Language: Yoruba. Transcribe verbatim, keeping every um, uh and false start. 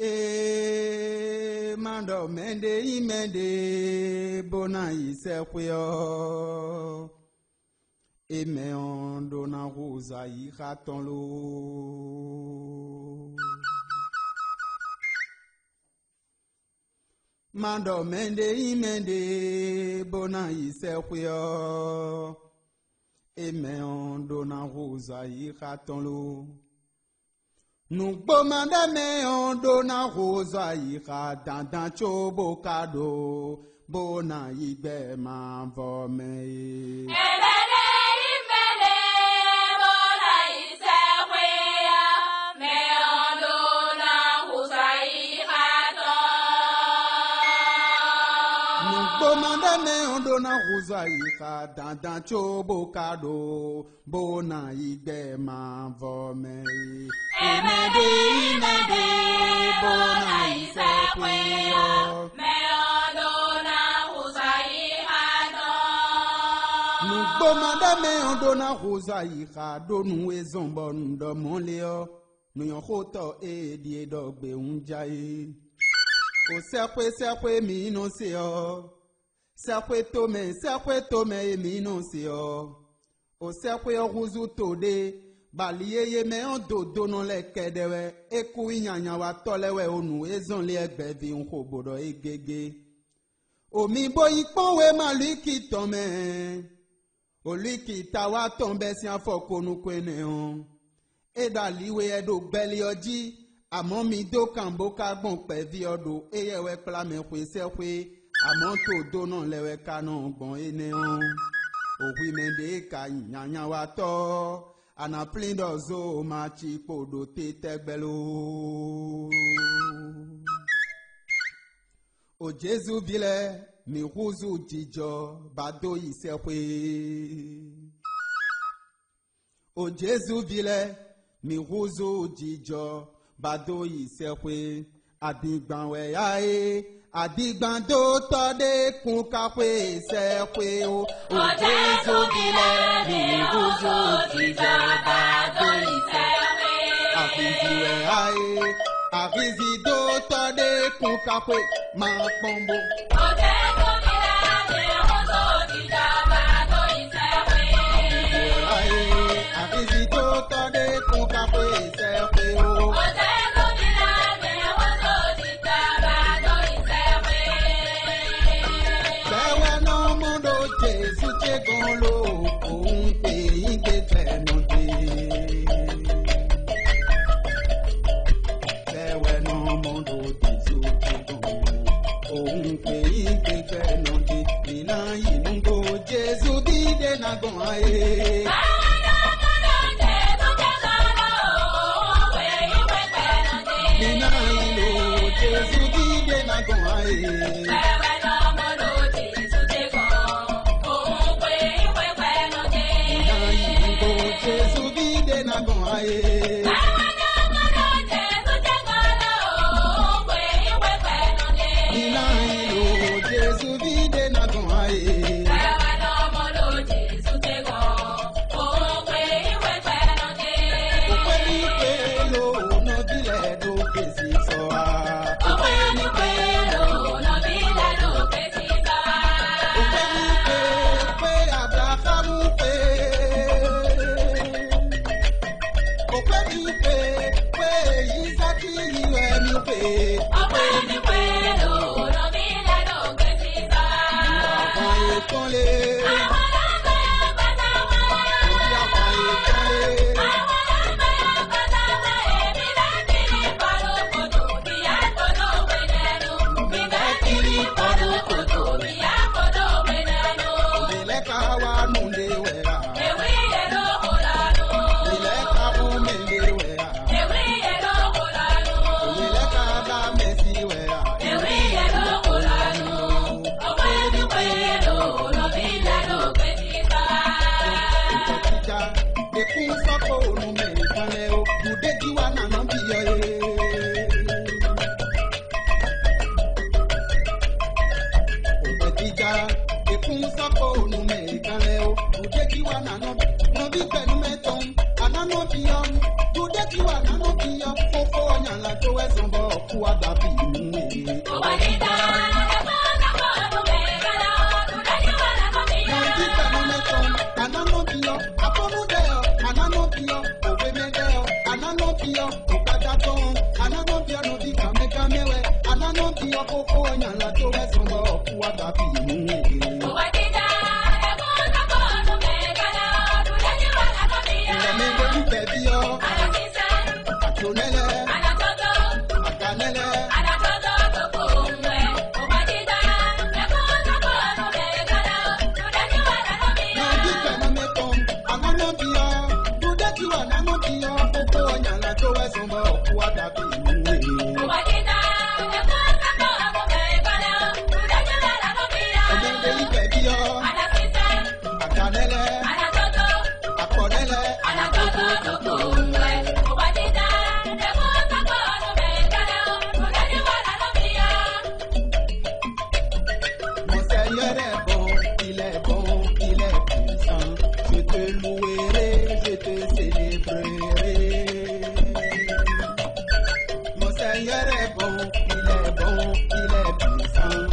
E mando mende imende bona isekweo. E me ondo na rosa i ratonlo. Mando mende imende bona isekweo. E me ondo na rosa i ratonlo. Nous bomandame ondo na rosa ira dandan chobo kado bona igbe ma vome. Emele imele bona isekwea me ondo na rosa ira don. Nous bomandame ondo na rosa ira dandan chobo kado bona igbe ma vome. Emele imele bona isekwea me ondo na rosa ira don. Nous bomandame ondo na rosa ira do nous ezombo ndo monleo nous yon khoto e die dogbe unjai o sekwe sekwe mi no se o sekwe tome sekwe tome mi no se o o sekwe oruzu tode baliye me on dodo no le kedewe eku inyanya wa tolewe onu ezon le egbe vi nko bodo egege omi boyi ponwe maliki tome oliki tawa tombe si afokonu kwene on edaliwe edo gbeli oji àmọ́ mi dó kàǹbó kágbọ̀n pẹ̀ bí ọdún eyẹ̀wẹ̀ plamẹ̀ pé sẹ́pẹ́ àmọ́ tó dóná lẹ́wẹ̀ kaná gbọ̀n ẹni hàn òhun mẹ́ndé ka yìnyín wa tọ́ àná plindọ̀zó máa ti kpòdò tè tẹ́gbẹ́ ló. O Jésù bilẹ̀ mi húzù jíjọ bàdó yìí sẹ́pẹ́. O Jésù bilẹ̀ mi húzù jíjọ bàdó yìí sẹ́pẹ́ àdìgbàwẹ̀ yá e àdìgbàdo tọ́dé kún kápẹ́ sẹ́pẹ́ o. O Jésù bilẹ̀ mi húzù jíjọ bàdó yìí sẹ́pẹ́. Àfìjìwẹ̀ yá e àfìjìdó tọ́dé kún kápẹ́ máa pọ́nbó. O Jésù bilẹ̀ mi húzù jíjọ bàdó yìí sẹ́pẹ́. Àfìjìwẹ̀ yá e àfìjìdó tọ́dé kún kápẹ́ sẹ́pẹ́ o. O Jésù bilẹ̀ mi húzù jíjọ bàdó yìí sẹ́pẹ́. Bẹ́wẹ̀ náà múndò Jésù ṣe gan lo òun pè yín ké tẹnu dé. Bẹ́wẹ̀ náà múndò Jésù ṣe gan lo òun pè yín ké tẹnu dé. Nínà yìí ń go Jésù dídé náà gan ayé. Nínà yìí ló Jésù dídé náà gan ayé. Nínà yìí ń go Jésù dídé náà gan ayé. Nínà yìí ló Jésù dídé náà gan ayé. Òpè ní pé ló ná bílẹ̀ ló fèsì sọ wá. Òpè ní pé pé Abrahamu pé. Òpè ní pé pé Ísákì ìwẹ̀ mi pé. Òpè ní pé àwọn ètò lé. Òbí àwọn ètò lé. Òbílẹ̀ka wa nùdé wẹ̀ra. Òbílẹ̀ka umende wẹ̀ra. Òbílẹ̀ka bá mẹ́sì wẹ̀ra. Ìjọba ekun sọ́kò ònú mẹ́rin kan lẹ́ o. Dùdé jíwá nànà bí yọ e. Òbẹ̀dìjà ekun sọ́kò ònú mẹ́rin kan lẹ́ o. Dùdé jíwá nànà bí pẹ̀lú mẹ́tọ́. Ànánà bí yọ. Dùdé jíwá nànà bí yọ. Fófó ọ̀yàn là tó ẹ̀sán bọ̀. ku adabi nuwe. Obadida, Ananopio, Aponudeo, Ananopio, Obemedeo, Ananopio, Okadaton, Ananopio, no di Kamegamewe, Ananopio, Coco, and La Torres, on the Kuadapi. Obadida, Ebona, Megala, Dudaniwa, Bebio, Anasisa, Atonele, Anatoto, Akanele, Anatoto, Kumwe, Obadida, Ebona, Megala, Dudaniwa, Nadikanamekon, Ananopio, Dudaki, Ananopio, Coco, and La Torres, on the Kuadapi. Obadida, Ebona, Megala, Dudaniwa, Bebio, Anasisa, Akanele, Anatoto, Akonele, Anatoto, Kumwe, Obadida, Ebona, Megala, Dudaniwa, Mon Seigneur est bon, il est bon, il est puissant. Je te louerai, je te célébrerai. Mon Seigneur est bon, il est bon, il est puissant.